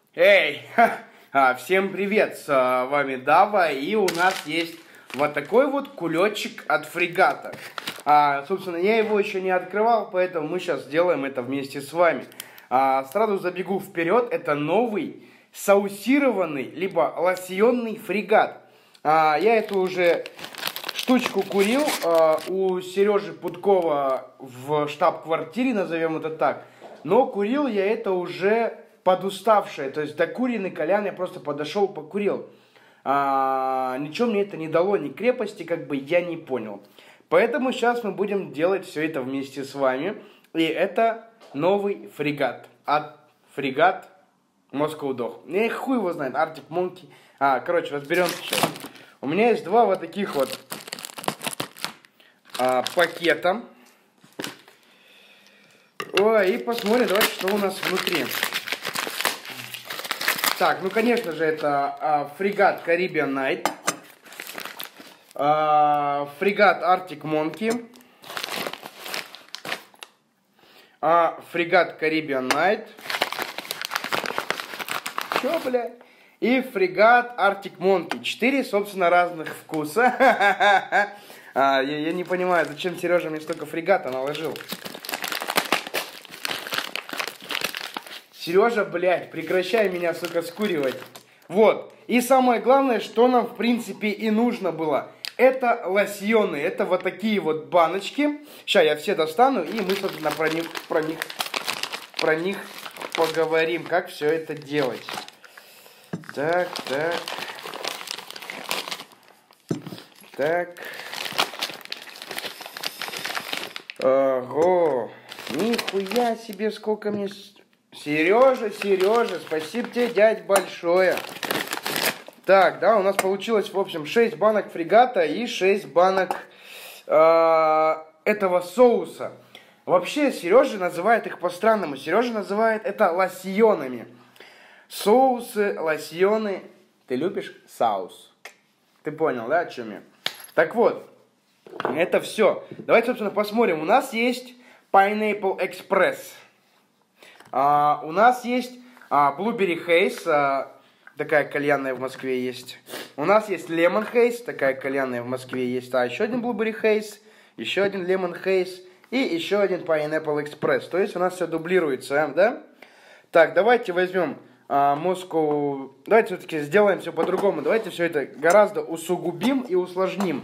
Эй, всем привет, с вами Дава, и у нас есть вот такой вот кулечек от фрегата. Собственно, я его еще не открывал, поэтому мы сейчас сделаем это вместе с вами. Сразу забегу вперед, это новый саусированный, либо лосьонный фрегат. Я эту уже штучку курил у Сережи Путкова в штаб-квартире, назовем это так. Но курил я это уже подуставшее, то есть докуренный кальян я просто подошел, покурил. Ничего мне это не дало, ни крепости, как бы я не понял. Поэтому сейчас мы будем делать все это вместе с вами. И это новый фрегат. Фрегат Moscow Dog. Хуй его знает, Arctic Monkey. Короче, разберемся сейчас. У меня есть два вот таких вот пакета. И посмотрим, давайте, что у нас внутри. Так, ну, конечно же, это фрегат Caribbean Night. Фрегат Arctic Monkey. Фрегат Caribbean Night. Чё, бля? И фрегат Arctic Monkey. 4, собственно, разных вкуса. Я не понимаю, зачем Сережа мне столько фрегата наложил. Сережа, блядь, прекращай меня, сука, скуривать. Вот. И самое главное, что нам, в принципе, и нужно было. Это лосьоны. Это вот такие вот баночки. Сейчас я все достану, и мы, собственно, про них поговорим, как все это делать. Так. Ого. Нихуя себе, сколько мне... Сережа, спасибо тебе, дядь, большое. Так, да, у нас получилось, в общем, 6 банок фрегата и 6 банок этого соуса. Вообще, Сережа называет их по-странному. Сережа называет это лосьонами. Соусы, лосьоны. Ты любишь соус? Ты понял, да, о чем я? Так вот, это все. Давайте, собственно, посмотрим. У нас есть Pineapple Express. У нас есть Blueberry Haze, такая кальянная в Москве есть. У нас есть Lemon Haze, такая кальянная в Москве есть. Еще один Blueberry Haze, еще один Lemon Haze и еще один Pineapple Express. То есть у нас все дублируется, да? Так, давайте возьмем Moscow... Давайте все-таки сделаем все по-другому. Давайте все это гораздо усугубим и усложним.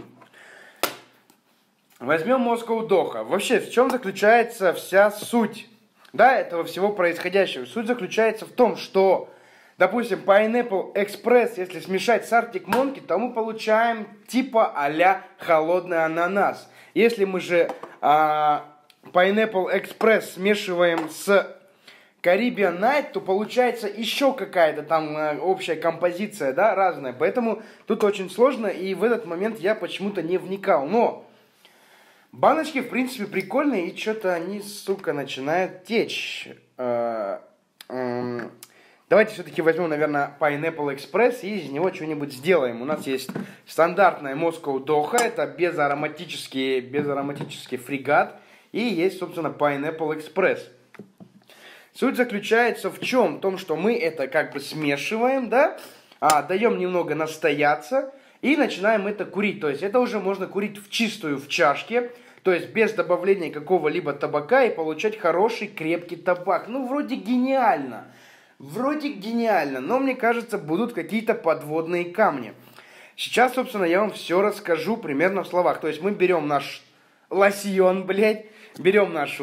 Возьмем Moscow Dog. Вообще, в чем заключается вся суть? Да, этого всего происходящего. Суть заключается в том, что, допустим, Pineapple Express, если смешать с Arctic Monkey, то мы получаем типа а-ля холодный ананас. Если мы же Pineapple Express смешиваем с Caribbean Night, то получается еще какая-то там общая композиция, да, разная. Поэтому тут очень сложно, и в этот момент я почему-то не вникал. Но баночки, в принципе, прикольные, и что-то они, сука, начинают течь. Давайте все-таки возьмем, наверное, Pineapple Express и из него что-нибудь сделаем. У нас есть стандартная Moscow Dog, это безароматический фрегат, и есть, собственно, Pineapple Express. Суть заключается в чем? В том, что мы это как бы смешиваем, да, даем немного настояться и начинаем это курить. То есть это уже можно курить в чистую, в чашке, то есть без добавления какого-либо табака и получать хороший крепкий табак. Ну, вроде гениально, но мне кажется, будут какие-то подводные камни. Сейчас, собственно, я вам все расскажу примерно в словах. То есть мы берем наш лосьон, блядь, берем наш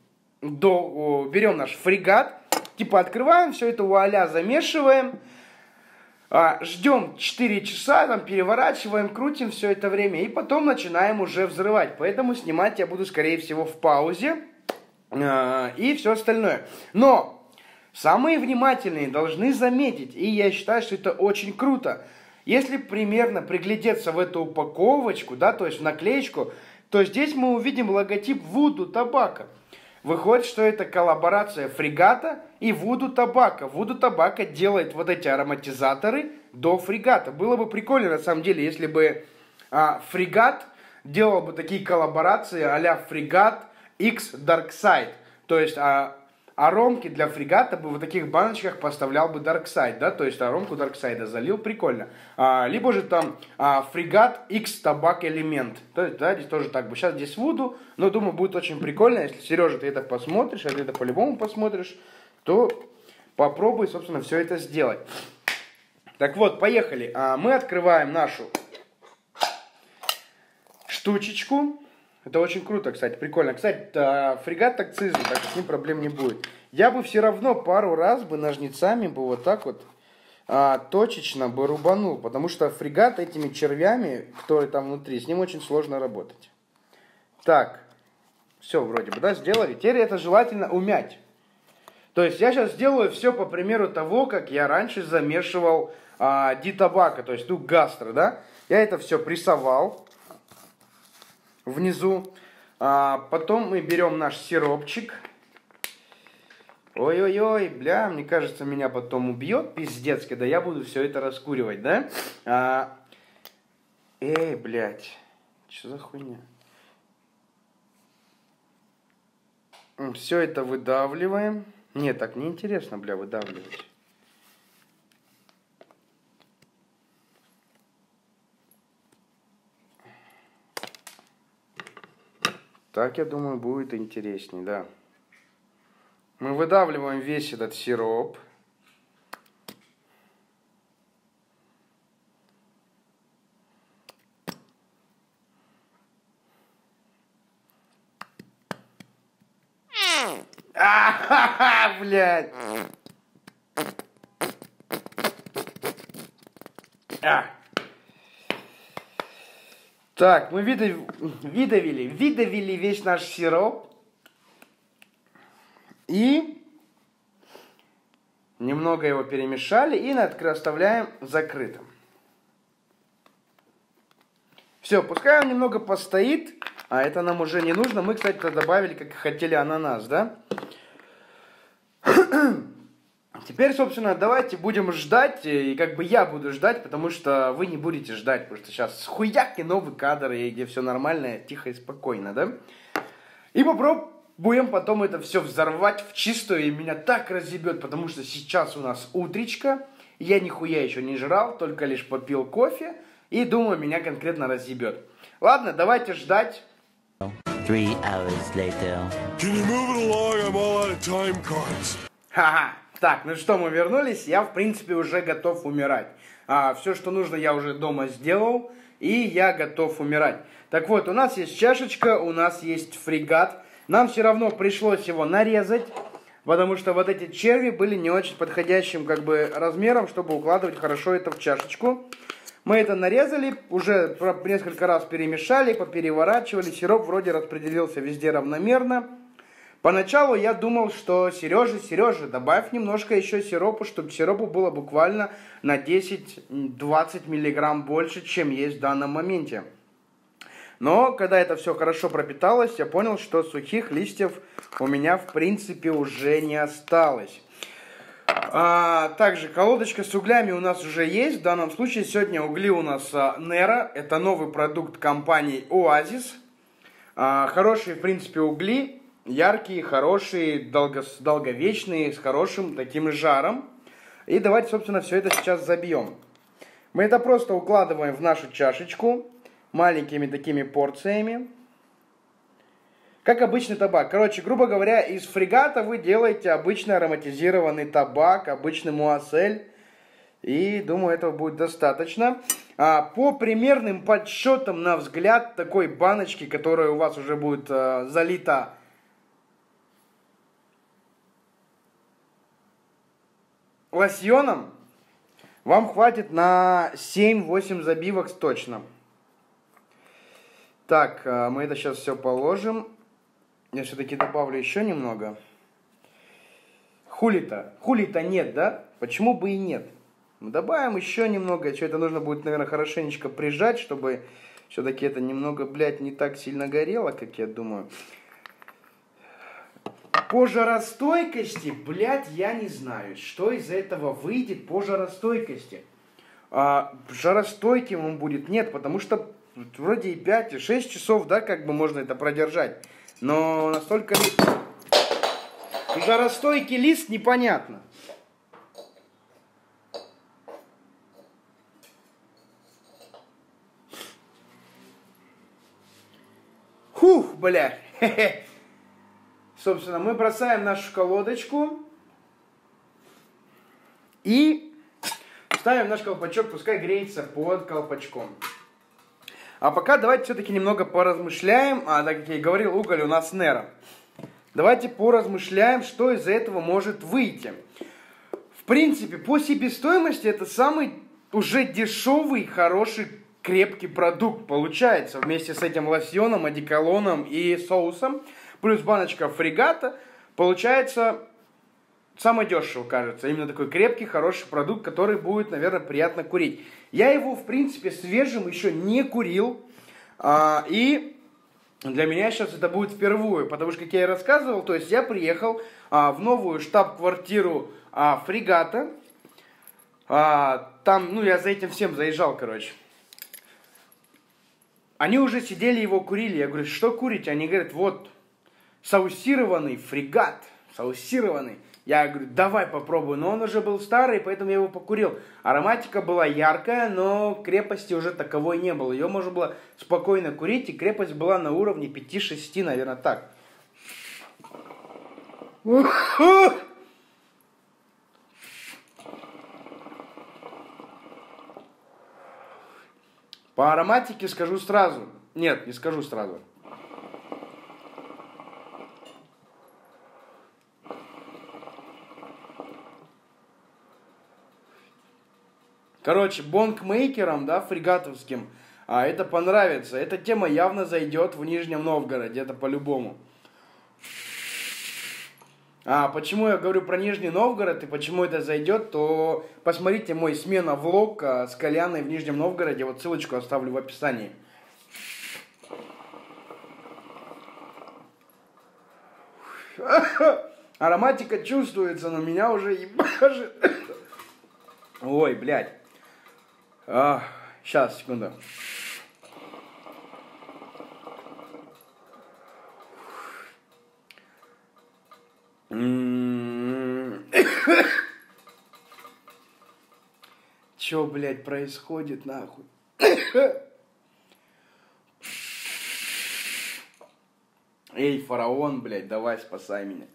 фрегат, типа открываем, все это вуаля замешиваем, ждем 4 часа, там переворачиваем, крутим все это время и потом начинаем уже взрывать. Поэтому снимать я буду, скорее всего, в паузе и все остальное. Но самые внимательные должны заметить, и я считаю, что это очень круто, если примерно приглядеться в эту упаковочку, да, то есть в наклеечку, то здесь мы увидим логотип Voodoo Tobacco. Выходит, что это коллаборация фрегата и Voodoo Tobacco. Voodoo Tobacco делает вот эти ароматизаторы до фрегата. Было бы прикольно, на самом деле, если бы фрегат делал бы такие коллаборации а-ля фрегат X Dark Side. То есть аромки для фрегата бы в таких баночках поставлял бы Darkside, да, то есть аромку Darkside залил, прикольно. Либо же там фрегат X табак элемент, то есть, да, здесь тоже так бы. Сейчас здесь Вуду, но думаю, будет очень прикольно, если, Сережа, ты это посмотришь, а ты это по-любому посмотришь, то попробуй, собственно, все это сделать. Так вот, поехали. Мы открываем нашу штучечку. Это очень круто, кстати, прикольно. Кстати, фрегат акцизный, так что с ним проблем не будет. Я бы все равно пару раз бы ножницами бы вот так вот точечно бы рубанул, потому что фрегат этими червями, которые там внутри, с ним очень сложно работать. Так, все вроде бы, да, сделали. Теперь это желательно умять. То есть я сейчас сделаю все по примеру того, как я раньше замешивал дитабака, то есть, гастро, да. Я это все прессовал внизу. Потом мы берем наш сиропчик. Ой-ой-ой, бля, мне кажется, меня потом убьет пиздец, когда я буду все это раскуривать, да? Блядь, что за хуйня? Все это выдавливаем. Нет, так неинтересно, бля, выдавливать. Так, я думаю, будет интересней, да. Мы выдавливаем весь этот сироп. Блядь. Так, мы выдавили весь наш сироп. И немного его перемешали и оставляем закрытым. Все, пускай он немного постоит, а это нам уже не нужно. Мы, кстати, добавили, как хотели, ананас, да? Теперь, собственно, давайте будем ждать, и как бы я буду ждать, потому что вы не будете ждать, потому что сейчас хуяк и новый кадр, и где все нормально, тихо и спокойно, да? И попробуем потом это все взорвать в чистую, и меня так разъебет, потому что сейчас у нас утречка, я нихуя еще не жрал, только лишь попил кофе, и думаю, меня конкретно разъебет. Ладно, давайте ждать. 3 hours later. Can you move it along? I'm all out of time cards. Ха-ха. Так, ну что, мы вернулись. Я, в принципе, уже готов умирать. Все, что нужно, я уже дома сделал. И я готов умирать. Так вот, у нас есть чашечка, у нас есть фрегат. Нам все равно пришлось его нарезать. Потому что вот эти черви были не очень подходящим как бы размером, чтобы укладывать хорошо это в чашечку. Мы это нарезали, уже несколько раз перемешали, попереворачивали. Сироп вроде распределился везде равномерно. Поначалу я думал, что Сережа, добавь немножко еще сиропу, чтобы сиропу было буквально на 10-20 миллиграмм больше, чем есть в данном моменте. Но когда это все хорошо пропиталось, я понял, что сухих листьев у меня в принципе уже не осталось. Также колодочка с углями у нас уже есть. В данном случае сегодня угли у нас Nero. Это новый продукт компании Oasis. Хорошие в принципе угли. Яркие, хорошие, долговечные, с хорошим таким жаром. И давайте, собственно, все это сейчас забьем. Мы это просто укладываем в нашу чашечку маленькими такими порциями. Как обычный табак. Короче, грубо говоря, из фрегата вы делаете обычный ароматизированный табак, обычный муассель. И думаю, этого будет достаточно. По примерным подсчетам, на взгляд, такой баночки, которая у вас уже будет залита лосьоном, вам хватит на 7-8 забивок точно. Так, мы это сейчас все положим. Я все-таки добавлю еще немного. Хули-то нет, да? Почему бы и нет? Мы добавим еще немного. Что это нужно будет, наверное, хорошенечко прижать, чтобы все-таки это немного, блядь, не так сильно горело, как я думаю. По жаростойкости, блядь, я не знаю, что из этого выйдет по жаростойкости. Жаростойким он будет, нет, потому что вроде и 5, и 6 часов, да, как бы можно это продержать. Но настолько ли... Жаростойкий лист непонятно. Фух, бля. Собственно, мы бросаем нашу колодочку и ставим наш колпачок, пускай греется под колпачком. А пока давайте все-таки немного поразмышляем, так как я и говорил, уголь у нас нера. Давайте поразмышляем, что из этого может выйти. В принципе, по себестоимости это самый уже дешевый, хороший, крепкий продукт получается. Вместе с этим лосьоном, одеколоном и соусом, плюс баночка фрегата, получается самое дешево, кажется. Именно такой крепкий, хороший продукт, который будет, наверное, приятно курить. Я его, в принципе, свежим еще не курил. И для меня сейчас это будет впервые. Потому что, как я и рассказывал, то есть я приехал в новую штаб-квартиру фрегата. Там, я за этим всем заезжал, короче. Они уже сидели, его курили. Я говорю, что курите? Они говорят, вот, соусированный фрегат. Соусированный. Я говорю, давай попробую. Но он уже был старый, поэтому я его покурил. Ароматика была яркая, но крепости уже таковой не было. Ее можно было спокойно курить, и крепость была на уровне 5-6, наверное, так. По ароматике скажу сразу. Нет, не скажу сразу. Короче, бонгмейкерам, фрегатовским, это понравится. Эта тема явно зайдет в Нижнем Новгороде, это по-любому. Почему я говорю про Нижний Новгород и почему это зайдет, то посмотрите мой смена-влог с Кальяной в Нижнем Новгороде, вот ссылочку оставлю в описании. Ароматика чувствуется, но меня уже ебашит. Ой, блядь. Сейчас, секунду. Чё, блядь, происходит, нахуй? Эй, фараон, блядь, давай, спасай меня.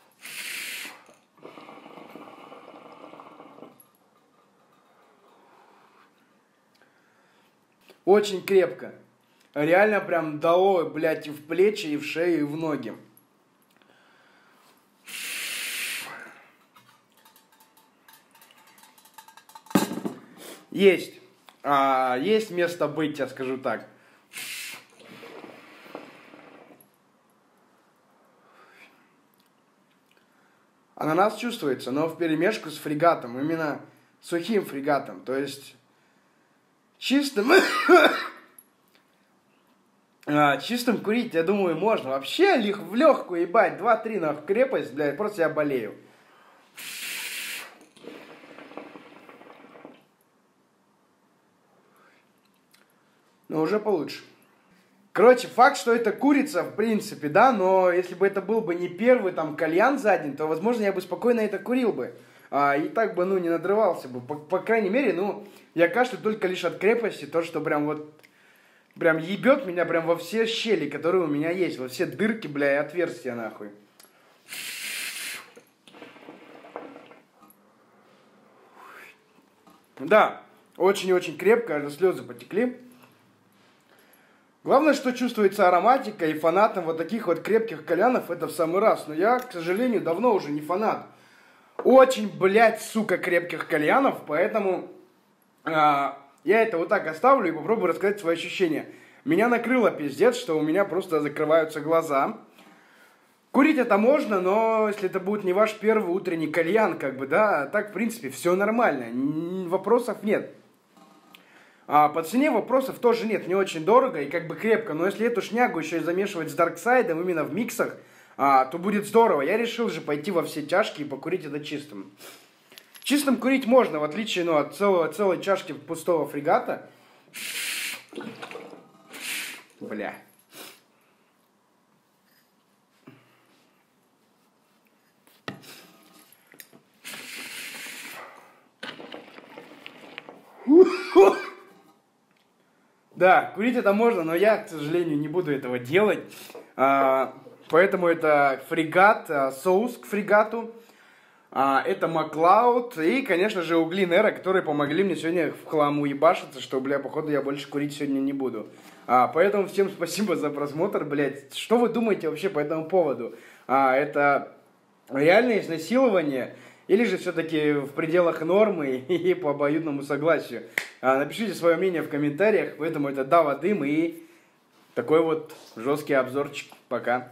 Очень крепко. Реально прям дало, блядь, и в плечи, и в шею, и в ноги. Есть. Есть место быть, я скажу так. Ананас чувствуется, но вперемешку с фрегатом. Именно сухим фрегатом. То есть чистым... чистым курить, я думаю, можно. Вообще в легкую ебать. 2-3 на крепость, блядь, просто я болею. Но уже получше. Короче, факт, что это курица, в принципе, да, но если бы это был бы не первый там кальян за день, то, возможно, я бы спокойно это курил бы. И так бы, не надрывался бы. По крайней мере, я кашлю только лишь от крепости, то, что прям прям ебет меня прям во все щели, которые у меня есть, во все дырки, бля, и отверстия, нахуй. Да, очень-очень крепко, аж слезы потекли. Главное, что чувствуется ароматика, и фанатам вот таких вот крепких кальянов это в самый раз. Но я, к сожалению, давно уже не фанат. Очень, блядь, сука, крепких кальянов, поэтому я это вот так оставлю и попробую рассказать свои ощущения. Меня накрыло пиздец, что у меня просто закрываются глаза. Курить это можно, но если это будет не ваш первый утренний кальян, так, в принципе, все нормально, вопросов нет. По цене вопросов тоже нет, не очень дорого и крепко, но если эту шнягу еще и замешивать с дарксайдом именно в миксах, то будет здорово. Я решил же пойти во все тяжкие и покурить это чистым. Чистым курить можно, в отличие от целой чашки пустого фрегата. Бля. Да, курить это можно, но я, к сожалению, не буду этого делать. Поэтому это фрегат, соус к фрегату. Это Маклауд и, конечно же, угли Нера, которые помогли мне сегодня в хлам уебашиться, что, бля, походу я больше курить сегодня не буду. Поэтому всем спасибо за просмотр, блядь. Что вы думаете вообще по этому поводу? Это реальное изнасилование или же все-таки в пределах нормы и по обоюдному согласию? Напишите свое мнение в комментариях, поэтому это Дава Дым и такой вот жесткий обзорчик. Пока.